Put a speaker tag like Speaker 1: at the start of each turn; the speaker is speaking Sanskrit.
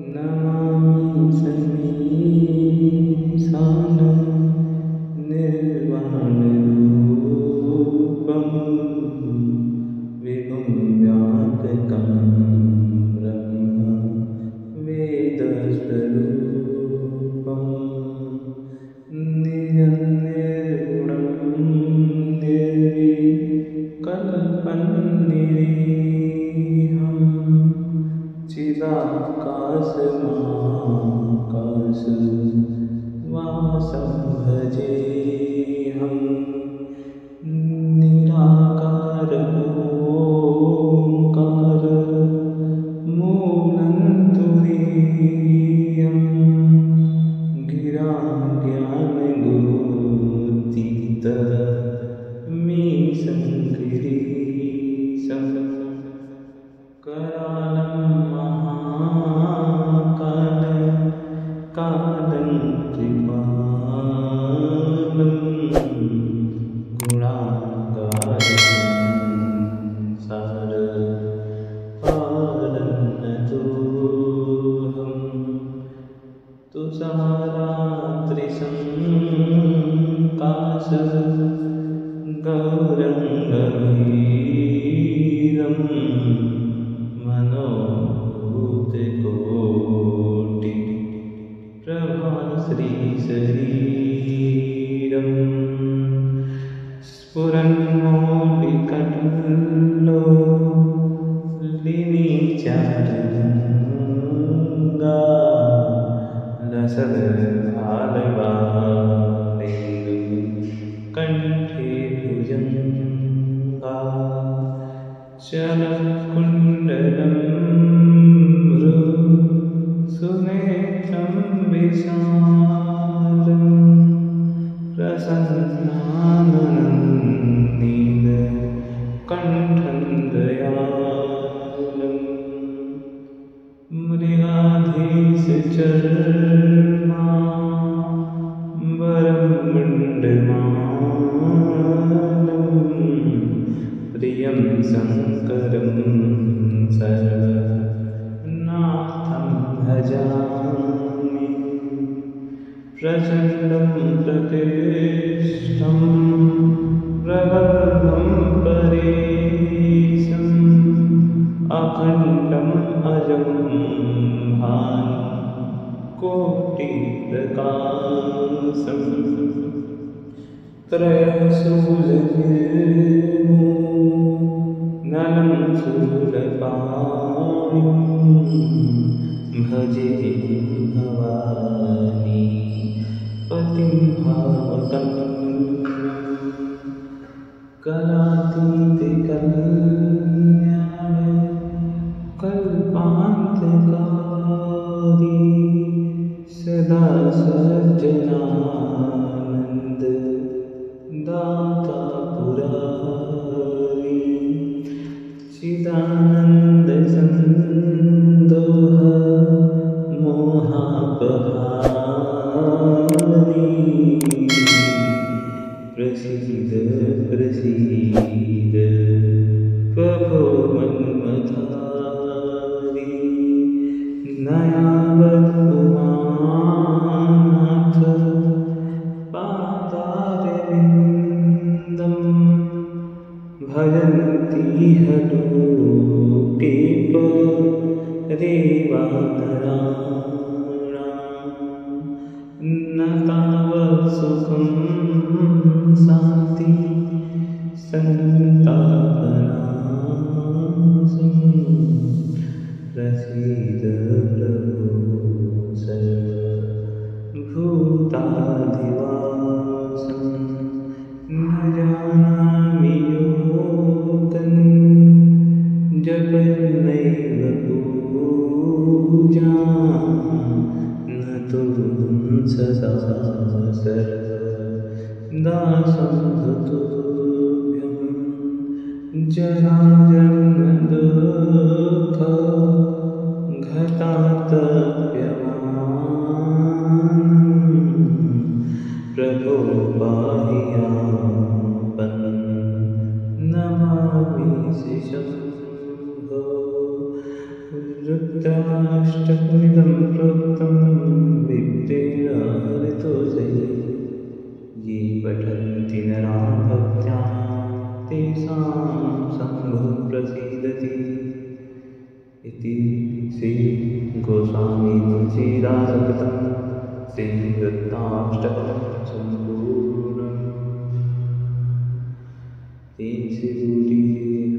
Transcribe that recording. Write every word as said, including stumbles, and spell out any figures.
Speaker 1: नमामि समीशान निर्वाणरूपं विभुं व्यापकं ब्रह्म वेदस्वरूपं निर्गुणं निर्विकल्पं चिदाकाशमाकाशवासं भजेऽहं निराकारमोङ्कार मूलं तुरीयं गिरा ज्ञानगुरुतीतमीशं गिरीशं करालं महाकाल कालं कृपालं गुणागारं सारपारन्नतोऽहं तुषारात्रिसङ्काश गौरङ्गभीरं मनोभूतकोटि प्रभाश्रीशरीरं स्फुरन्मौलिकटुल्लो लिनिचारुगङ्गा रसदभालवालेन्दु कण्ठे भुजङ्गा चलकुण्डलं सुनेत्रं विशालं प्रसन्नानन्दकण्ठं दयालं मृगाधीशचर्माम्बरं मुण्डमालं प्रियं शङ्करं सर्वनाथं भजामि प्रचण्डं प्रतिष्ठं प्रगल्भं परेशम् अखण्डम् अजं भानुकोटिप्रकाशं त्रयशूलनिर्मूलनं शूलपाणिं भजे भवानी पतिं भावकं कलातीतकल्याण कल्पान्तकारी सदा सज्जनानन्द दाता पुरारी चिदानन्दसन्दोह मोहापहारी प्रसीद प्रसीद प्रभो मन्मथारी नयावद्भुवानाथ पादारविन्दं भजन्ति लोके परेवानराणां न तावत् सुखं शान्ति सन्तापनाशं प्रसीद प्रभो सर्वभूताधिवासं न जानामि योगं जपन्नैव पूजां न तुं सदा सर्वदासं तुभ्यं जराजन्मदुःख घटातप्यमानं प्रभो पाहि यापन् नमामि शिशम्भो रुद्रा श्रीरुद्राष्टकमिदं प्रोक्तं विप्रेण ऋतुजये ये पठन्ति नरा भक्त्या तेषां शम्भुः प्रसीदति इति श्रीगोस्वामी तुलसीदासकृतं श्रीरुद्राष्टकं सम्पूर्णम्। तीन से दूरी